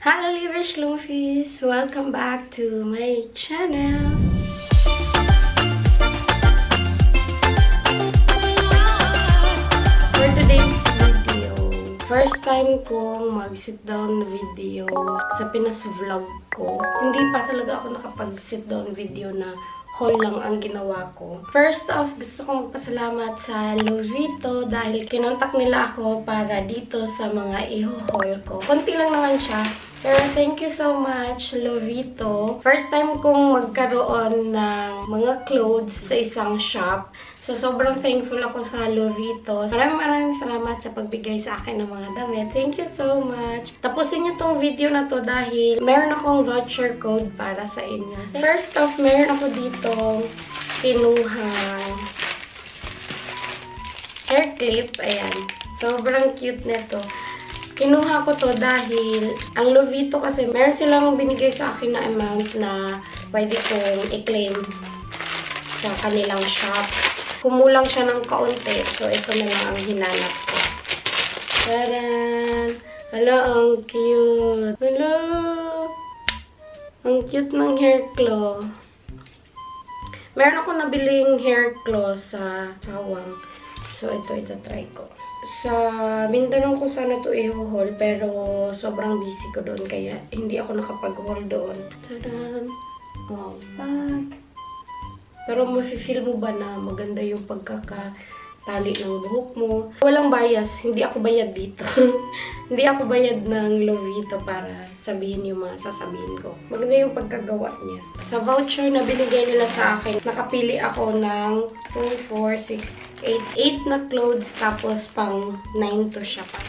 Hello Livers Lumfies! Welcome back to my channel! For today's video, first time kong mag-sit down video sa Pinas vlog ko. Hindi pa talaga ako nakapag-sit down video na haul lang ang ginawa ko. First off, gusto kong magpasalamat sa Lovito dahil kinontak nila ako para dito sa mga i-haul ko. Konti lang naman siya. Pero thank you so much, Lovito. First time kong magkaroon ng mga clothes sa isang shop. So, sobrang thankful ako sa Lovito. Maraming salamat sa pagbigay sa akin ng mga damit. Thank you so much. Tapusin niyo tong video na to dahil meron akong voucher code para sa inyo. First off, meron ako dito kinuhang hair clip. Ayan. Sobrang cute nito. Kinuha ko to dahil ang Lovito kasi meron silang binigay sa akin na amount na pwede kong i-claim sa kanilang shop. Kumulang siya ng kaunti. So, ito na lang ang hinanap ko. Taran! Hala, ang cute! Hala! Ang cute ng hair claw. Meron ako nabiling hair claw sa Sawang. So, ito try ko. Sa Mindanao ko sana ito i-haul, pero sobrang busy ko doon, kaya hindi ako nakapag-haul doon. Taran! Oh, back! Pero mafe-feel mo ba na maganda yung pagkakatali ng buhok mo? Walang bias. Hindi ako bayad dito. Hindi ako bayad ng Lovito para sabihin yung mga sasabihin ko. Maganda yung pagkagawa niya. Sa voucher na binigay nila sa akin, nakapili ako ng 2, 4, 6, 8 na clothes, tapos pang 9 to siya pa.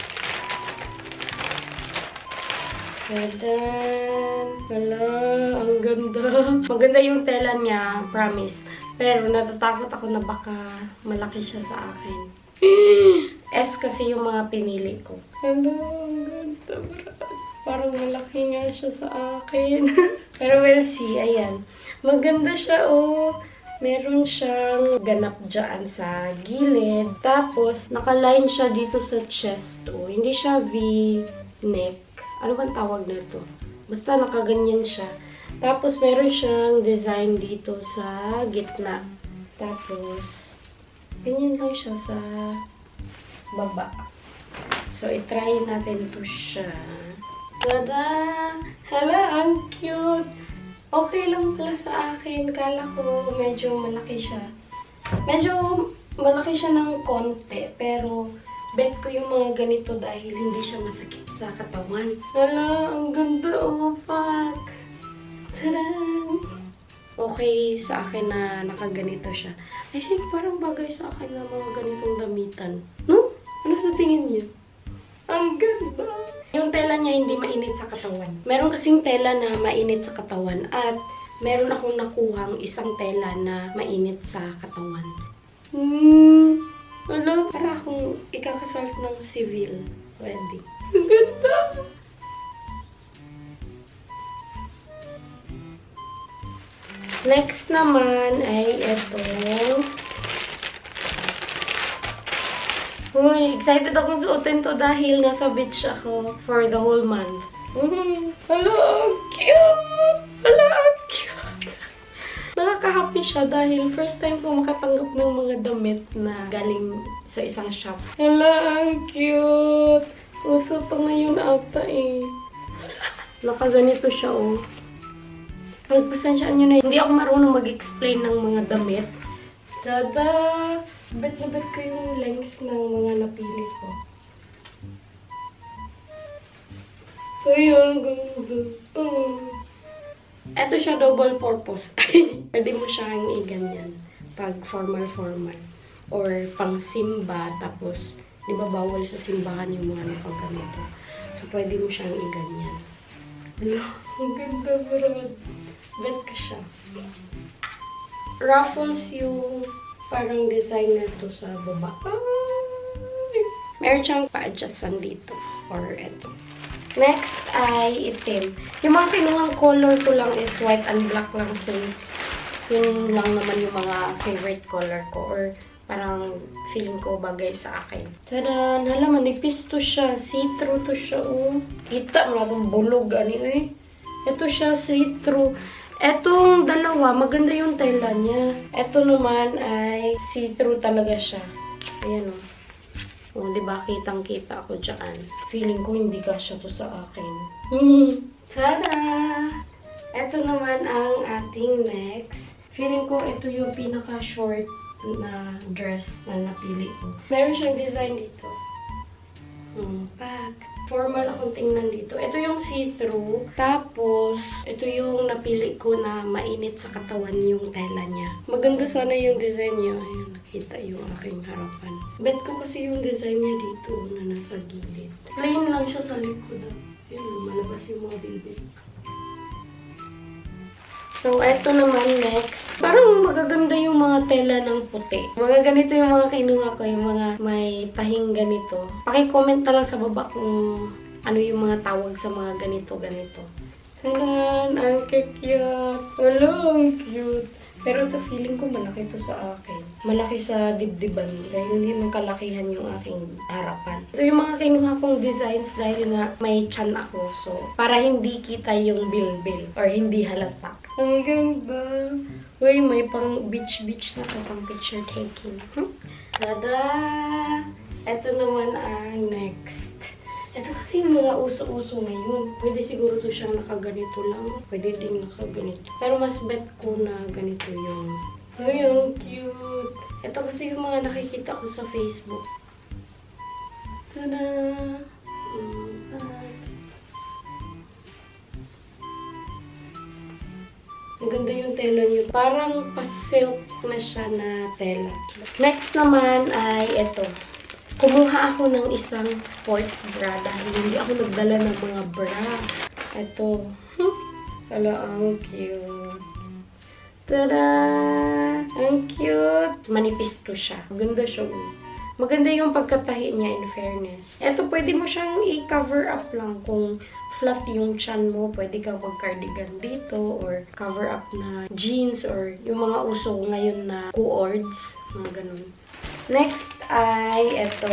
Wala, ang ganda. Maganda yung tela niya, promise. Pero natatakot ako na baka malaki siya sa akin. S kasi yung mga pinili ko. Hello, ang ganda. Parang malaki nga siya sa akin. Pero we'll see, ayan. Maganda siya, oh. Meron siyang ganap dyan sa gilid. Tapos, nakaline siya dito sa chest, oh. Hindi siya V-neck. Ano bang tawag na ito? Basta nakaganyan siya. Tapos, meron siyang design dito sa gitna. Tapos, ganyan lang siya sa baba. So, itry natin ito siya. Tada! Hala, ang cute! Okay lang pala sa akin. Kala ko medyo malaki siya. Medyo malaki siya ng konti, pero bet ko yung mga ganito dahil hindi siya masakit sa katawan. Hala, ang ganda, oh, fuck! Tadaan! Okay sa akin na nakaganito siya. I think parang bagay sa akin na mga ganitong damitan. No? Ano sa tingin niyo? Ang ganda! Yung tela niya hindi mainit sa katawan. Meron kasing tela na mainit sa katawan at meron akong nakuhang isang tela na mainit sa katawan. Wala, para akong ikakasal ng civil wedding. Ang ganda! Next naman ay ito. Uy, excited akong suotin to dahil nasa beach ako for the whole month. Hala, ang cute! Hala, ang cute! Nakaka-happy siya dahil first time ko makatanggap ng mga damit na galing sa isang shop. Hala, ang cute! Uso to ngayon ata eh. Nakaganito siya, oh. Pagpasensyaan nyo na, hindi ako marunong mag-explain ng mga damit. Tada! Bet na bet ko yung length ng mga napili ko. Ay, ang ganda. Ito siya double purpose. Pwede mo siyang i-ganyan. Pag formal. Or pang simba. Tapos, di ba bawal sa simbahan yung mga nakaganito. So, pwede mo siyang i-ganyan. Ang ganda, brad. Bet ka siya. Ruffles yung parang design nito sa baba. Meron siyang pa-adjustan dito. Or ito. Next ay itim. Yung mga kinuhang color ko lang is white and black lang since yun lang naman yung mga favorite color ko. Or Parang feeling ko bagay sa akin. Tada! Hala, manipis to siya. See-through to siya, oh. Kita mo akong bulog, ani, eh. Ito siya, see-through. Etong dalawa, maganda yung tela niya. Ito naman ay see-through talaga siya. Ayan, oh. Oh, diba? Kitang-kita ako dyan. Feeling ko hindi kasya to sa akin. Tada! Ito naman ang ating next. Feeling ko ito yung pinaka-short na dress na napili ko. Meron siyang design dito. Pack. Formal akong tingnan dito. Ito yung see-through. Tapos, ito yung napili ko na mainit sa katawan yung tela niya. Maganda sana yung design niya. Ayun, nakita yung aking harapan. Bet ko kasi yung design niya dito na nasa gilid. Plain lang siya sa likod. Ayun, lumalabas yung mga bibig. So, eto naman next. Parang magaganda yung mga tela ng puti. Mga ganito yung mga kinuha ko, yung mga may tahing ganito. Paki-comment na lang sa baba kung ano yung mga tawag sa mga ganito-ganito. Tanan! Ang cute! Hello! Ang cute! Pero ito feeling ko malaki to sa akin. Malaki sa dibdiban. Dahil hindi man kalakihan yung aking harapan. Ito yung mga kinuha kong designs dahil nga may chan ako. So, para hindi kita yung bilbil. Or hindi halata. Ang ganda! Uy, may pang beach-beach na ito. Pang picture taking. Tada! Ito naman ang next. Ito kasi yung mga uso-uso ngayon. Pwede siguro to siyang nakaganito lang. Pwede din nakaganito. Pero mas bet ko na ganito yung... Ay, ang cute! Ito kasi yung mga nakikita ko sa Facebook. Tada! Ang ganda yung tela niyo. Parang pa-silk na siya na tela. Next naman ay ito. Kumuha ako ng isang sports bra dahil hindi ako nagdala ng mga bra. Ito. Hala, ang cute. Tada! Ang cute! Manipis to siya. Maganda siya. Maganda yung pagkatahi niya in fairness. Ito, pwede mo siyang i-cover up lang kung flat yung chan mo. Pwede ka mag-cardigan dito or cover up na jeans or yung mga uso ngayon na cords. Mga ganun. Next ay ito.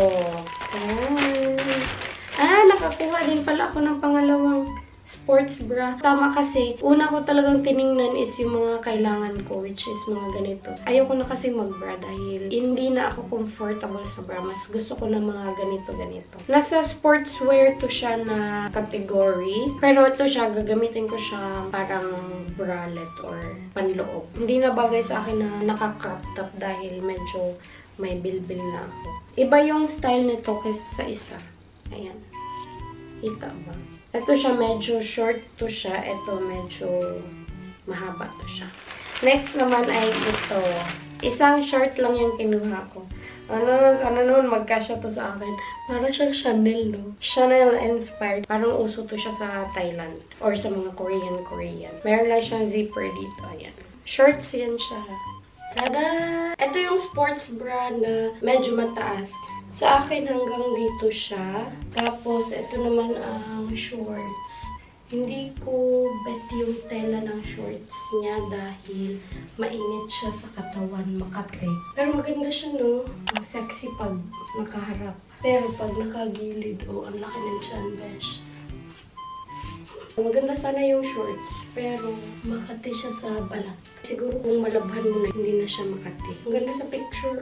Nakakuha din pala ako ng pangalawang sports bra. Tama kasi, una ko talagang tiningnan is yung mga kailangan ko, which is mga ganito. Ayoko na kasi mag-bra dahil hindi na ako comfortable sa bra. Mas gusto ko na mga ganito-ganito. Nasa sportswear to siya na category. Pero ito siya, gagamitin ko siya parang bralette or panloob. Hindi na bagay sa akin na naka-crop top dahil medyo may bilbil na ako. Iba yung style nito kaysa sa isa. Ayan. Kita ba? Ito siya, medyo short to siya. Ito, medyo mahaba to siya. Next naman ay ito. Isang short lang yung kinuha ko. Sana naman magkasya to sa akin. Parang siyang Chanel, no? Chanel inspired. Parang uso to siya sa Thailand. Or sa mga Korean. Meron lang siyang zipper dito. Ayan. Shorts yan siya. Tada! Ito yung sports bra na medyo mataas. Sa akin hanggang dito siya. Tapos, ito naman ang shorts. Hindi ko bet yung tela ng shorts niya dahil mainit siya sa katawan, makate. Pero maganda siya, no? Ang sexy pag nakaharap. Pero pag nakagilid, ang laki ng tiyan, besh. Maganda sana yung shorts, pero makati siya sa balat. Siguro kung malabhan mo na, hindi na siya makati. Ang ganda sa picture,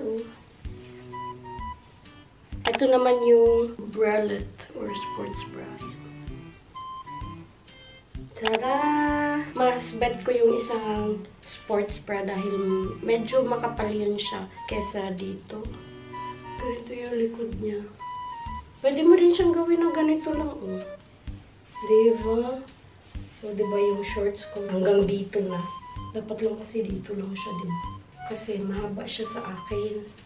Ito naman yung bralette or sports bra. Tada! Mas bet ko yung isang sports bra dahil medyo makapal yun siya kesa dito. Ganito yung likod niya. Pwede mo rin siyang gawin ng ganito lang, Diba? O, diba yung shorts ko hanggang dito na. Dapat lang kasi dito lang siya, diba? Kasi mahaba siya sa akin.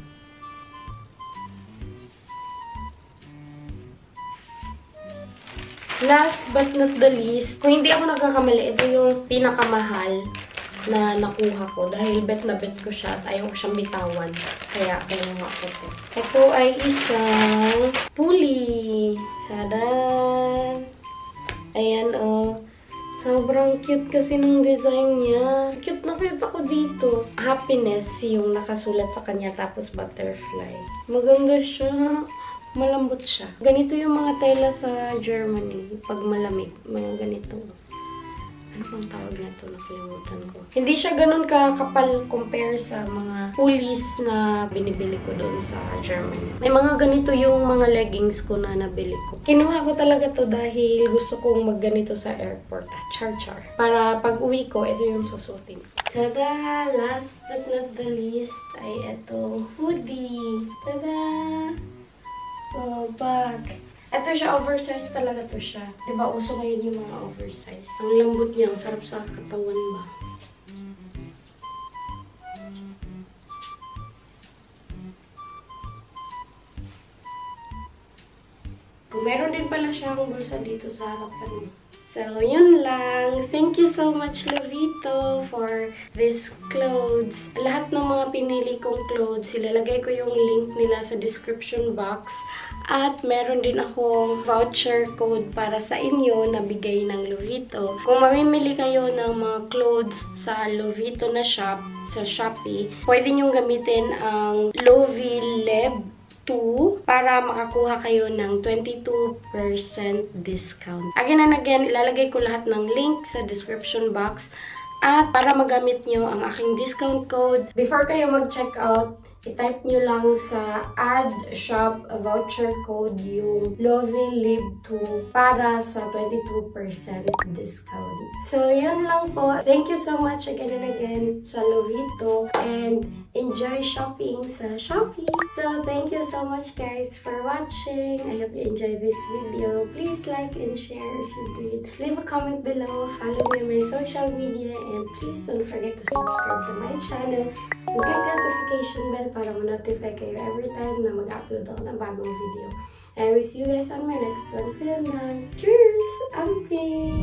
Last but not the least, kung hindi ako nagkakamali, ito yung pinakamahal na nakuha ko. Dahil bet na bet ko siya at ayaw ko siyang bitawan. Kaya kinuha ko ito. Ito ay isang pulley. Sadan! Ayan, Sobrang cute kasi ng design niya. Cute na cute ako dito. Happiness yung nakasulat sa kanya, tapos butterfly. Maganda siya. Malambot siya. Ganito yung mga tela sa Germany. Pag malamig, mga ganito. Ano pang tawag nito? Nakalimutan ko. Hindi siya ganun kakapal compare sa mga pullis na binibili ko doon sa Germany. May mga ganito yung mga leggings ko na nabili ko. Kinuha ko talaga to dahil gusto kong magganito sa airport. Char-char. Para pag uwi ko, ito yung susutin. Tada! Last but not the least ay itong hoodie. Tada! Oh, bag. Ito siya, oversized talaga to siya. Diba, uso ngayon yung mga oversized. Ang lambot niya, ang sarap sa katawan ba. Meron din pala siyang bulsa dito sa harapan. So, yun lang. Thank you so much, Lovito, for this clothes. Lahat ng mga pinili kong clothes, ilalagay ko yung link nila sa description box. At meron din akong voucher code para sa inyo na bigay ng Lovito. Kung mamimili kayo ng mga clothes sa Lovito na shop, sa Shopee, pwede nyong gamitin ang Lovileb 2 para makakuha kayo ng 22% discount. Again and again, ilalagay ko lahat ng link sa description box. At para magamit nyo ang aking discount code, before kayo mag-check out, i-type nyo lang sa add shop voucher code yung Lovilib2 para sa 22% discount. So, yun lang po. Thank you so much again and again sa Lovito and enjoy shopping sa Shopee. So, thank you so much guys for watching. I hope you enjoyed this video. Please like and share if you did. Leave a comment below. Follow me on my social media and please don't forget to subscribe to my channel. Click the notification bell para ma-notify kayo every time na mag-upload ako ng bagong video. And I will see you guys on my next one. Film na. Cheers! Amping!